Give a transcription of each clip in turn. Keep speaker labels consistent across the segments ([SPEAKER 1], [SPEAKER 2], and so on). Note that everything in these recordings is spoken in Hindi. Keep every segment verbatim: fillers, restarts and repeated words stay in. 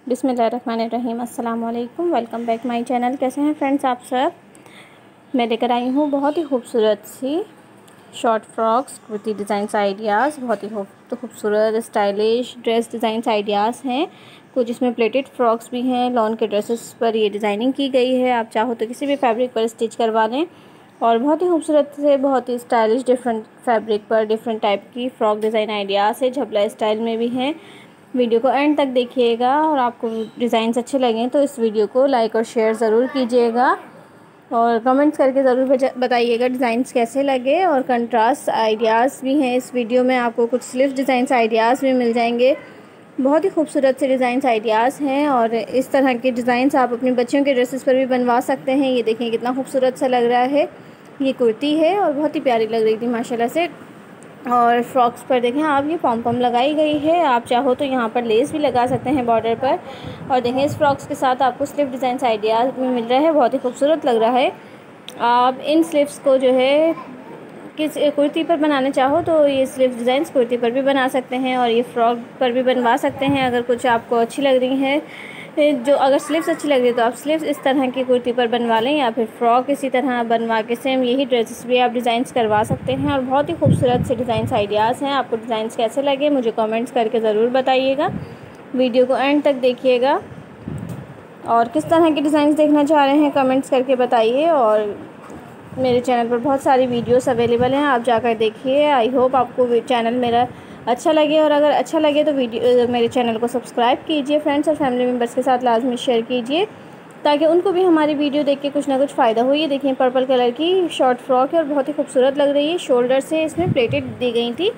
[SPEAKER 1] बिस्मिल्लाहिर्रहमानिर्रहीम अस्सलाम वालेकुम। Welcome back my channel. कैसे हैं फ्रेंड्स आप सब। मैं लेकर आई हूँ बहुत ही खूबसूरत सी short frocks kurti designs ideas. बहुत ही खूबसूरत स्टाइलिश ड्रेस डिज़ाइंस आइडियाज़ हैं। कुछ इसमें प्लेटेड फ्रॉक्स भी हैं। लॉन के ड्रेसेस पर ये डिज़ाइनिंग की गई है। आप चाहो तो किसी भी फैब्रिक पर स्टिच करवा लें। और बहुत ही खूबसूरत से बहुत ही स्टाइलिश डिफरेंट फैब्रिक पर डिफरेंट टाइप की फ़्रॉक डिज़ाइन आइडियाज़ है। झबला स्टाइल में भी हैं। वीडियो को एंड तक देखिएगा और आपको डिज़ाइंस अच्छे लगें तो इस वीडियो को लाइक और शेयर ज़रूर कीजिएगा और कमेंट्स करके ज़रूर बताइएगा डिज़ाइंस कैसे लगे। और कंट्रास्ट आइडियाज़ भी हैं इस वीडियो में। आपको कुछ स्लीव डिज़ाइंस आइडियाज़ भी मिल जाएंगे। बहुत ही खूबसूरत से डिज़ाइंस आइडियाज़ हैं और इस तरह के डिज़ाइंस आप अपने बच्चों के ड्रेसेस पर भी बनवा सकते हैं। ये देखें कितना खूबसूरत सा लग रहा है। ये कुर्ती है और बहुत ही प्यारी लग रही थी माशाल्लाह से। और फ्रॉक्स पर देखें आप ये पॉम पॉम लगाई गई है। आप चाहो तो यहाँ पर लेस भी लगा सकते हैं बॉर्डर पर। और देखें इस फ्रॉक्स के साथ आपको स्लीव डिज़ाइन आइडियाज़ भी मिल रहा है। बहुत ही खूबसूरत लग रहा है। आप इन स्लीव्स को जो है किस कुर्ती पर बनाना चाहो तो ये स्लीव डिज़ाइंस कुर्ती पर भी बना सकते हैं और ये फ्रॉक पर भी बनवा सकते हैं। अगर कुछ आपको अच्छी लग रही है जो अगर स्लीव्स अच्छी लग रही है तो आप स्लीव्स इस तरह की कुर्ती पर बनवा लें या फिर फ्रॉक इसी तरह बनवा के सेम यही ड्रेसेस भी आप डिज़ाइंस करवा सकते हैं। और बहुत ही खूबसूरत से डिज़ाइंस आइडियाज़ हैं। आपको डिज़ाइंस कैसे लगे मुझे कमेंट्स करके ज़रूर बताइएगा। वीडियो को एंड तक देखिएगा और किस तरह के डिज़ाइंस देखना चाह रहे हैं कमेंट्स करके बताइए। और मेरे चैनल पर बहुत सारी वीडियोस अवेलेबल हैं, आप जाकर देखिए। आई होप आपको चैनल मेरा अच्छा लगे और अगर अच्छा लगे तो वीडियो मेरे चैनल को सब्सक्राइब कीजिए। फ्रेंड्स और फैमिली मेम्बर्स के साथ लाजमी शेयर कीजिए ताकि उनको भी हमारी वीडियो देख के कुछ ना कुछ फ़ायदा हो। ये देखिए पर्पल कलर की शॉर्ट फ्रॉक है और बहुत ही खूबसूरत लग रही है। शोल्डर से इसमें प्लेटेड दी गई थी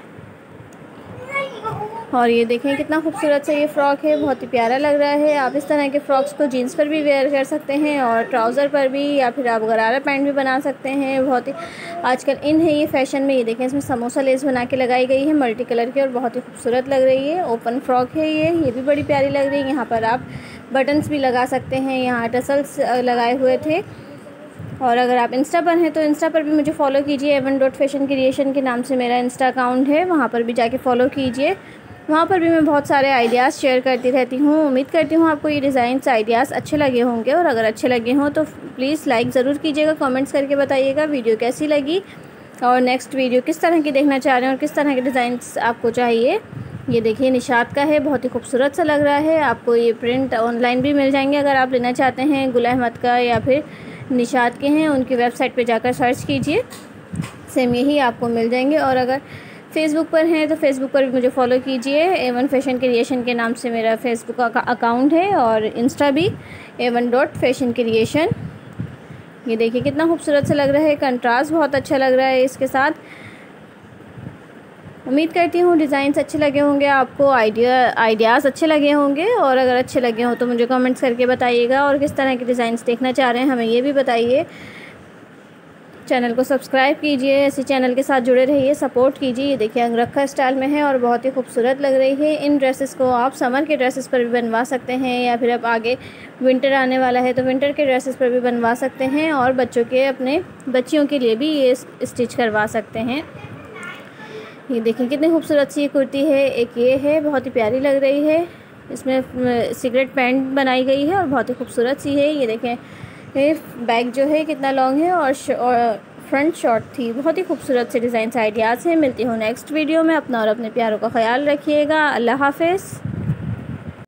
[SPEAKER 1] और ये देखें कितना खूबसूरत से ये फ़्रॉक है। बहुत ही प्यारा लग रहा है। आप इस तरह के फ़्रॉक्स को जीन्स पर भी वेयर कर सकते हैं और ट्राउज़र पर भी, या फिर आप गरारा पैंट भी बना सकते हैं। बहुत ही आजकल इन है ये फ़ैशन में। ये देखें इसमें समोसा लेस बना के लगाई गई है मल्टी कलर की और बहुत ही खूबसूरत लग रही है। ओपन फ्रॉक है ये ये भी बड़ी प्यारी लग रही है। यहाँ पर आप बटन्स भी लगा सकते हैं। यहाँ टसल्स लगाए हुए थे। और अगर आप इंस्टा पर हैं तो इंस्टा पर भी मुझे फॉलो कीजिए। एवन डॉट फैशन क्रिएशन के नाम से मेरा इंस्टा अकाउंट है, वहाँ पर भी जाके फ़ॉलो कीजिए। वहाँ पर भी मैं बहुत सारे आइडियाज़ शेयर करती रहती हूँ। उम्मीद करती हूँ आपको ये डिज़ाइंस आइडियाज़ अच्छे लगे होंगे और अगर अच्छे लगे हों तो प्लीज़ लाइक ज़रूर कीजिएगा। कमेंट्स करके बताइएगा वीडियो कैसी लगी और नेक्स्ट वीडियो किस तरह की देखना चाह रहे हैं और किस तरह के डिज़ाइंस आपको चाहिए। ये देखिए निशात का है, बहुत ही खूबसूरत सा लग रहा है। आपको ये प्रिंट ऑनलाइन भी मिल जाएंगे अगर आप लेना चाहते हैं। गुल अहमद का या फिर निशात के हैं, उनकी वेबसाइट पर जाकर सर्च कीजिए, सेम यही आपको मिल जाएंगे। और अगर फेसबुक पर हैं तो फेसबुक पर भी मुझे फॉलो कीजिए। एवन फैशन क्रिएशन के नाम से मेरा फेसबुक का अकाउंट है और इंस्टा भी एवन डॉट फैशन क्रिएशन। ये देखिए कितना खूबसूरत से लग रहा है। कंट्रास्ट बहुत अच्छा लग रहा है इसके साथ। उम्मीद करती हूँ डिज़ाइंस अच्छे लगे होंगे आपको, आइडिया आइडियाज़ अच्छे लगे होंगे। और अगर अच्छे लगे हों तो मुझे कमेंट्स करके बताइएगा और किस तरह के डिज़ाइंस देखना चाह रहे हैं हमें ये भी बताइए। चैनल को सब्सक्राइब कीजिए, ऐसे चैनल के साथ जुड़े रहिए, सपोर्ट कीजिए। ये देखिए अंगरखा स्टाइल में है और बहुत ही खूबसूरत लग रही है। इन ड्रेसेस को आप समर के ड्रेसेस पर भी बनवा सकते हैं या फिर अब आगे विंटर आने वाला है तो विंटर के ड्रेसेस पर भी बनवा सकते हैं और बच्चों के अपने बच्चियों के लिए भी ये स्टिच करवा सकते हैं। ये देखिए कितनी खूबसूरत सी कुर्ती है। एक ये है बहुत ही प्यारी लग रही है। इसमें सिगरेट पैंट बनाई गई है और बहुत ही खूबसूरत सी है। ये देखें बैग जो है कितना लॉन्ग है और, और फ्रंट शॉर्ट थी। बहुत ही खूबसूरत से डिज़ाइन आइडियाज़ हैं। मिलती हूँ नेक्स्ट वीडियो में। अपना और अपने प्यारों का ख्याल रखिएगा। अल्लाह हाफ़िज़।